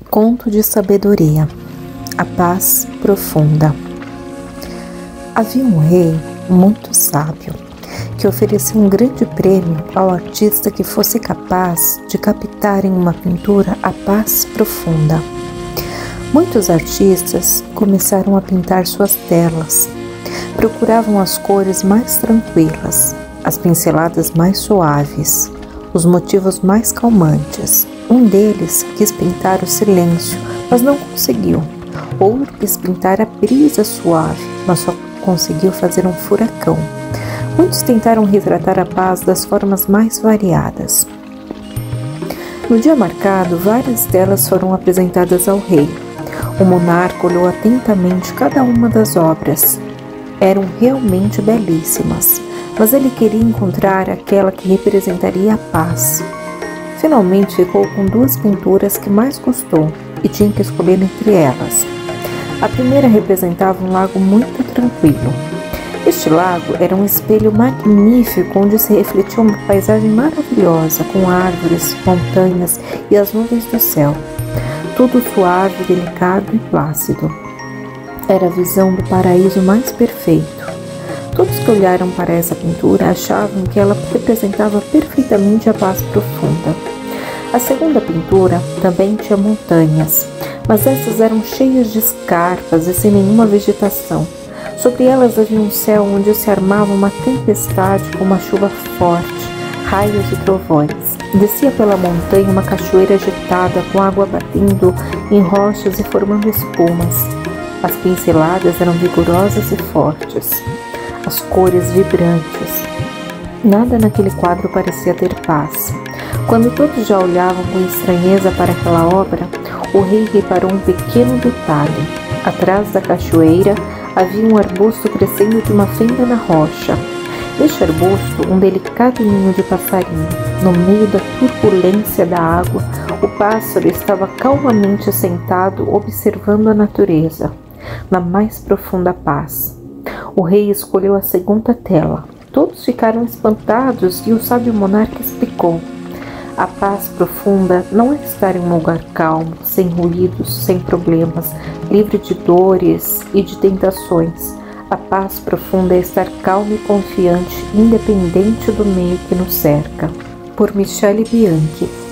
Conto de sabedoria, a paz profunda. Havia um rei muito sábio que ofereceu um grande prêmio ao artista que fosse capaz de captar em uma pintura a paz profunda. Muitos artistas começaram a pintar suas telas. Procuravam as cores mais tranquilas, as pinceladas mais suaves, os motivos mais calmantes. Um deles quis pintar o silêncio, mas não conseguiu. Outro quis pintar a brisa suave, mas só conseguiu fazer um furacão. Muitos tentaram retratar a paz das formas mais variadas. No dia marcado, várias telas foram apresentadas ao rei. O monarca olhou atentamente cada uma das obras. Eram realmente belíssimas, mas ele queria encontrar aquela que representaria a paz. Finalmente ficou com duas pinturas que mais gostou e tinha que escolher entre elas. A primeira representava um lago muito tranquilo. Este lago era um espelho magnífico onde se refletia uma paisagem maravilhosa com árvores, montanhas e as nuvens do céu. Tudo suave, delicado e plácido. Era a visão do paraíso mais perfeito. Todos que olharam para essa pintura achavam que ela representava perfeitamente a paz profunda. A segunda pintura também tinha montanhas, mas essas eram cheias de escarpas e sem nenhuma vegetação. Sobre elas havia um céu onde se armava uma tempestade com uma chuva forte, raios e trovões. Descia pela montanha uma cachoeira agitada com água batendo em rochas e formando espumas. As pinceladas eram vigorosas e fortes, as cores vibrantes. Nada naquele quadro parecia ter paz. Quando todos já olhavam com estranheza para aquela obra, o rei reparou um pequeno detalhe. Atrás da cachoeira havia um arbusto crescendo de uma fenda na rocha. Neste arbusto, um delicado ninho de passarinho. No meio da turbulência da água, o pássaro estava calmamente sentado observando a natureza, na mais profunda paz. O rei escolheu a segunda tela. Todos ficaram espantados e o sábio monarca explicou: a paz profunda não é estar em um lugar calmo, sem ruídos, sem problemas, livre de dores e de tentações. A paz profunda é estar calmo e confiante, independente do meio que nos cerca. Por Michele Bianchi.